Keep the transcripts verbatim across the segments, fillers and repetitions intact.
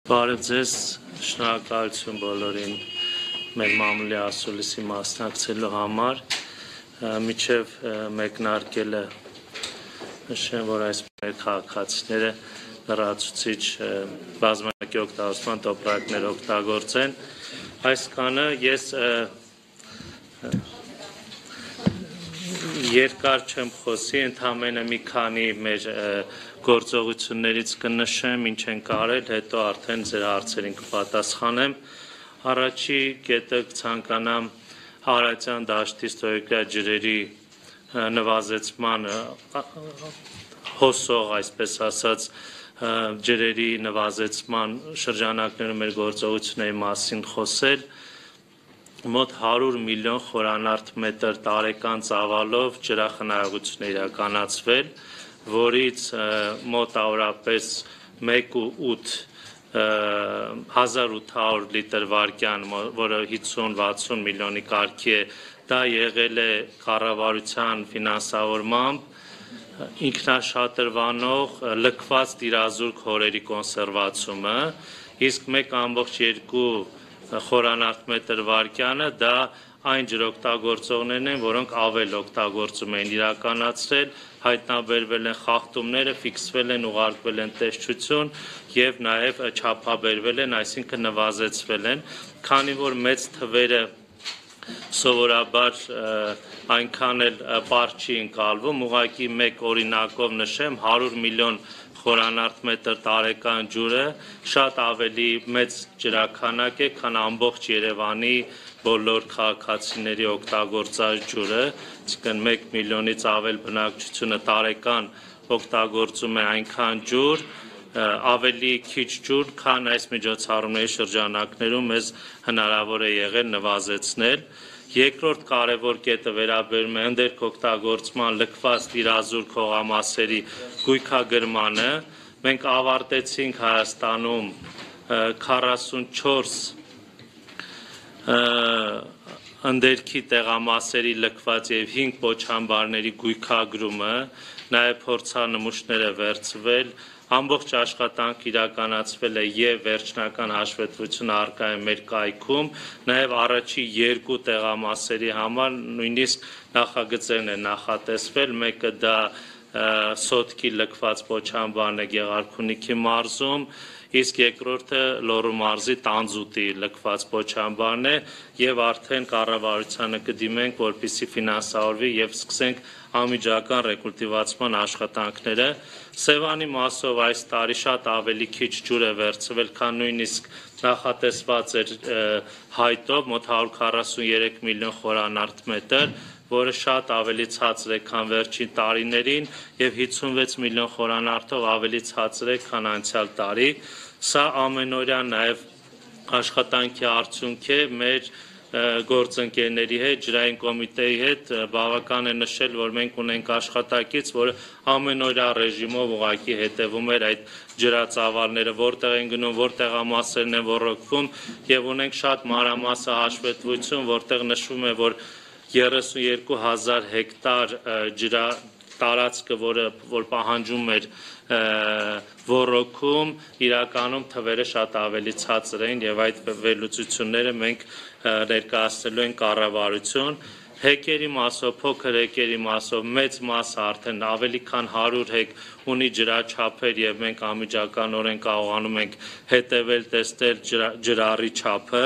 Բարև ձեզ, շնորհակալություն բոլորին մեր մամուլի ասուլիսի մասնակցելու համար, միջև մեկնարկելը նշեմ, որ այս մեր քաղաքացիները լրացուցիչ բազմակի օգտագործման տոպրակներ օգտագործեն, այսքանը ես երկար չեմ խոսի, ընդամենը մի քանի մեր գործողություններից կնշեմ, ինչ ենք արել, հետո արդեն ձեր հարցերին կպատասխանեմ։ Առաջի կետը կցանկանամ Հարարատյան դաշտի ստորգետնյա ջրերի նվազեցման հոսող, այսպես ասած, ջրերի նվազեցման շրջանակներում մեր գործողությունների մասին խոսել։ Մոտ հարյուր միլիոն խորանարդ մետր տարեկան ծավալով ջրախնայողություն է իրականացվել, որից մոտավորապես մեկ ու ութ հազար ութ հարյուր լիտր վարկյան, որը հիսուն վաթսուն միլիոնի կարգի է, դա եղել է կառավարության ֆինանսավորմամբ ինքնաշատրվանող լքված տիրազուրկ հորերի կոնսերվացումը, իսկ մեկ ամբողջ երկու խորանարդ մետր վարկյանը դա այն ջրօգտագործողներն են, որոնք ավել օգտագործում են իրականացրել, հայտնաբերվել են խախտումները, ֆիքսվել են, ուղարկվել են տեսչություն եւ նաեւ չափաբերվել են, այսինքն նվազեցվել են, քանի որ մեծ թվերը սովորաբար այնքան էլ պարզ չի ընկալվում, ուղղակի մեկ օրինակով նշեմ հարյուր միլիոն խորանարդ մետր տարեկան ջուրը շատ ավելի մեծ ջրաքանակ է, քան ամբողջ Երևանի բոլոր քաղաքացիների օգտագործած ջուրը, այսինքն մեկ միլիոնից ավել բնակչությունը տարեկան օգտագործում է այնքան ջուր, ավելի քիչ ջուր, քան այս միջոցառումների շրջանակներում մեզ հնարավոր է եղել նվազեցնել։ Երկրորդ կարևոր կետը վերաբերում է ընդերք օգտագործման լքված տիրազուրկ հողամասերի գույքագրմանը։ Մենք ավարտեցինք Հայաստանում քառասունչորս ընդերքի տեղամասերի լքված եւ հինգ պոչամբարների գույքագրումը, նաեւ փորձանմուշներ է վերցվել, ամբողջ աշխատանք իրականացվել է եւ վերջնական հաշվետվությունը առկա է մեր կայքում, նաեւ առաջի երկու տեղամասերի համար նույնիսկ նախագծերն են նախատեսվել, մեկը դա Սոտքի լքված պոչամբարն է Գեղարքունիքի մարզում, իսկ երկրորդը Լոռու մարզի Տանձուտի լքված պոչամբարն է եւ արդեն կառավարությանը կդիմենք, որպեսզի ֆինանսավորվի եւ սկսենք անմիջական ռեկուլտիվացման աշխատանքները։ Սևանի մասով այս տարի շատ ավելի քիչ ջուր է վերցվել, քան նույնիսկ նախատեսված էր հայտով, մոտ հարյուր քառասուներեք միլիոն խորանարդ մետր, որը շատ ավելի ցածր է, քան վերջին տարիներին եւ հիսունվեց միլիոն խորանարդով ավելի ցածր է, քան անցյալ տարի։ Սա ամենօրյա նաեւ աշխատանքի արդյունք է մեր գործընկերների հետ, ջրային կոմիտեի հետ, բավական է նշել, որ մենք ունենք աշխատակից, որը ամենօրյա ռեժիմով ուղղակի հետևում էր այդ ջրածավալները, որտեղ են գնում, որտեղ ամասերն են ոռոգվում եւ ունենք շատ մանրամասը հաշվետվություն, որտեղ նշվում է, որ երեսունյոթ հազար հեկտար ջրա տարածքը, որը որ պահանջում էր ոռոգում, իրականում թվերը շատ ավելի ցածր են եւ այդ վերլուծությունները մենք ներկայացնելու են կառավարություն։ Հեկերի մասով, փոքր հեկերի մասով, մեծ մասը արդեն ավելի քան հարյուր հեկ ունի ջրաչափեր եւ մենք անմիջականորեն կարողանում ենք հետեւել, տեսնել ջրառի չափը։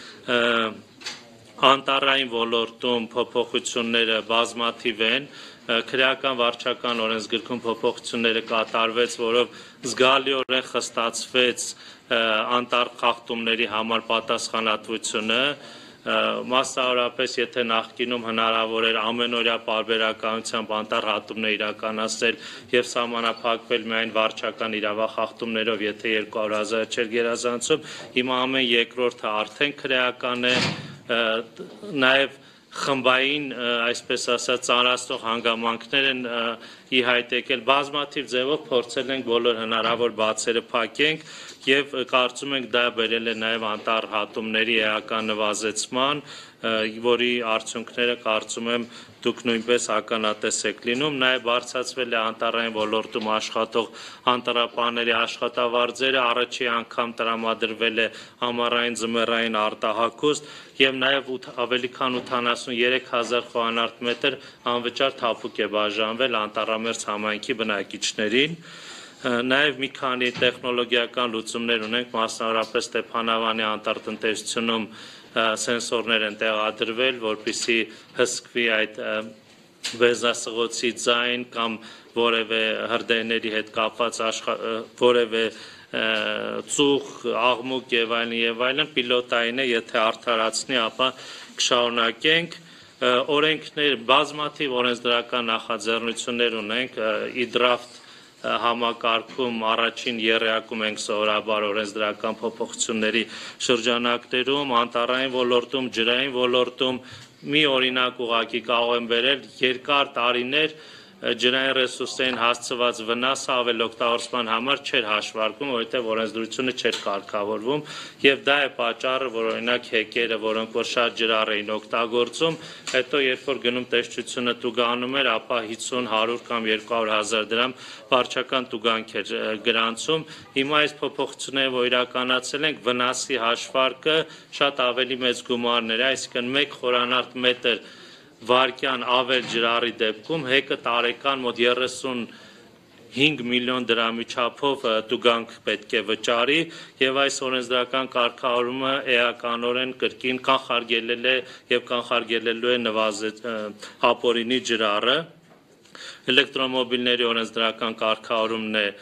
Անտառային ոլորտում փոփոխությունները բազմաթիվ են, քրեական վարչական օրենսգրքում փոփոխությունները կատարվեց, որով զգալիորեն խստացվեց անտառ խախտումների համար պատասխանատվությունը, մասնավորապես եթե նախկինում հնարավոր էր ամենօրյա պարբերականությամբ անտառ հատումներ իրականացնել եւ սահմանափակվել միայն վարչական իրավախախտումներով, եթե երկու հարյուր հազար չէր գերազանցում, հիմա ամեն երկրորդը արդեն քրեական է, նաեւ խմբային, այսպես ասած, ծանրացնող հանգամանքներ են ի հայտ եկել, բազմաթիվ ձևով փորձել ենք բոլոր հնարավոր բացերը փակենք եւ կարծում ենք դա բերել է նաեւ անտառ հատումների էական նվազեցման, որի արդյունքները կարծում եմ դուք նույնպես ականատես եք լինում, նաեւ բարձրացվել է անտառային ոլորտում աշխատող անտառապանների աշխատավարձերը, առաջի անգամ տրամադրվել է ամառային ձմեռային արտահագուստ եւ նաեւ ավելի քան ութանասունյուրեք հազար խոհանարդ մետր անվճար թափուկ է բաժանվել անտառամերձ համայնքի բնակիչներին։ Նաև մի քանի տեխնոլոգիական լուծումներ ունենք, մասնավորապես Ստեփանավանի անտառտնտեսությունում սենսորներ են տեղադրվել, որպեսզի հսկվի այդ վեզասղոցի ձայն կամ որևէ հրդեհների հետ կապված որևէ ծուխ, աղմուկ եւ այլն եւ այլն պիլոտային է, եթե արդարացնի, ապա կշարունակենք օրենքներ, բազմաթիվ օրենսդրական նախաձեռնություններ ունենք, իդրաֆտ համակարգում առաջին եռյակում ենք սովորաբար օրենսդրական փոփոխությունների շրջանակներում, անտառային ոլորտում, ջրային ոլորտում մի օրինակ ուղղակի կարող եմ բերել երկար տարիներ ջրային ռեսուրսներին հասցված վնասը ավելօգտագործման համար չէր հաշվարկվում, որովհետև օրենսդրությունը չէր կարգավորվում եւ դա է պատճառը, որ օրինակ հեկերը, որոնք որ շատ ջրառ էին օգտագործում, հետո երբ որ գնում տեսչությունը տուգանում էր, ապա հիսուն, հարյուր կամ երկու հարյուր հազար դրամ վարչական տուգանք էր գրանցում։ Հիմա այս փոփոխությունները, որ իրականացել ենք, վնասի հաշվարկը շատ ավելի մեծ գումարներ է, այսինքն մեկ խորանարդ մետր վարկյան ավել ջրառի դեպքում հեկը տարեկան մոտ երեսունհինգ միլիոն դրամի չափով տուգանք պետք է վճարի եւ այս օրենսդրական կարգավորումը էականորեն կրկին կանխարգելել է եւ կանխարգելելու է նվազեց ապօրինի ջրառը Էլեկտրոմոբիլների օրենսդրական կարգավորումն է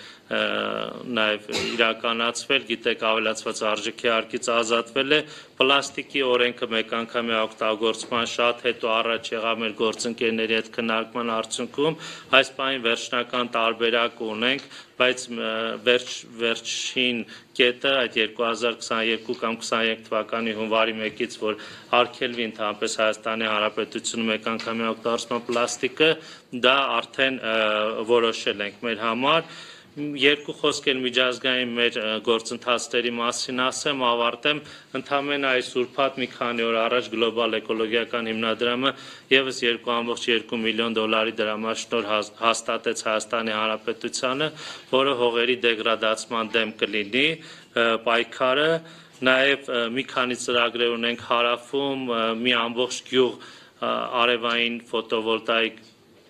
նաև իրականացվել, գիտեք ավելացված արժեքի արկից ազատվել է, պլաստիկի օրենքը մեկ անգամյա օգտագործման շատ հետո առաջ եղավ մեր գործընկերների հետ քննարկման արդյունքում, այս պահին վերջնական տարբերակ ունենք, բայց վերջ, վերջին կետը այդ երկու հազար քսաներկու կամ քսաներեք թվականի հունվարի մեկից, որ արգելվի ընդհանրապես Հայաստանի Հանրապետությունում մեկ անգամյա օգտագործման պլաստիկը, դա արդեն որոշել ենք մեր համար Երկու խոսք էլ միջազգային մեր գործընթացների մասին ասեմ, ավարտեմ, ընդամենը այս ուրբաթ մի քանի օր առաջ գլոբալ էկոլոգիական հիմնադրամը եւս երկու կόμma երկու միլիոն դոլարի դրամաշնոր հաստատեց Հայաստանի Հանրապետությանը, որը հողերի դեգրադացման դեմ կլինի պայքարը, նաեւ մի քանի ծրագրեր ունենք հարավում, մի ամբողջ գյուղ արևային ֆոտովոլտաիկ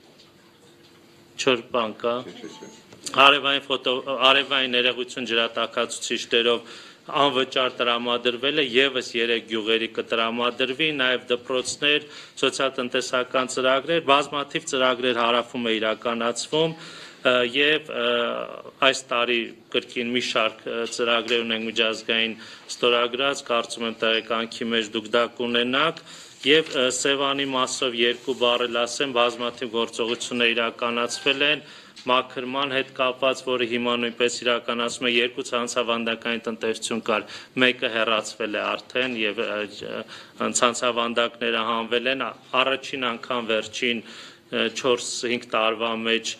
չոր բան կա Արևային ֆոտո արևային ներողություն ջրատաքացուցիչներով անվճար տրամադրվել է եւս երեք գյուղերի կտրամադրվի, նաեւ դպրոցներ, սոցիալ-տնտեսական ծրագրեր, բազմաթիվ ծրագրեր հարավում է իրականացվում եւ այս տարի կրկին մի շարք ծրագրեր ունենք միջազգային ստորագրած, կարծում եմ տեղեկանքի մեջ դուք դա կունենաք եւ Սևանի մասով երկու բառ էլ ասեմ, բազմաթիվ գործողություններ իրականացվել են մաքրման հետ կապված, որը հիմա նույնպես իրականացում է երկու ցանցավանդակային տնտեսություն կար, մեկը հեռացվել է արդեն եւ ցանցավանդակները հանվել են, առաջին անգամ վերջին չորս-հինգ տարվա մեջ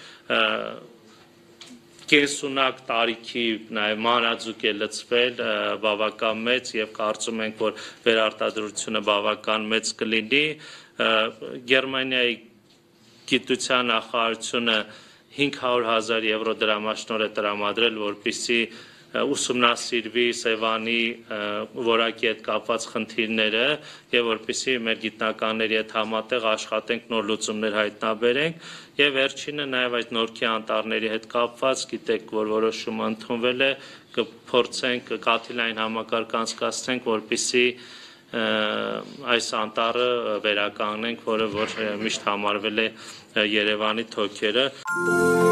կեսունակ տարիքի նաև մանրաձուկ է լցվել բավական մեծ եւ կարծում ենք, որ վերարտադրությունը բավական մեծ կլինի Գերմանիայի գիտության նախարարությունը հինգ հարյուր հազար եվրո դրամաշնոր է տրամադրել, որպեսզի ուսումնասիրվի Սևանի որակի հետ կապված խնդիրները եւ որպեսզի մեր գիտնականների հետ համատեղ աշխատենք նոր լուծումներ հայտնաբերենք եւ վերջինը նաեւ այդ նորքի անտառների հետ կապված գիտեք որ որոշումը ընդունվել է կփորձենք կաթիլային համակարգ անցկացնենք որպեսզի այս անտառը վերականգնենք որը որ միշտ համարվել է Երևանի թոքերը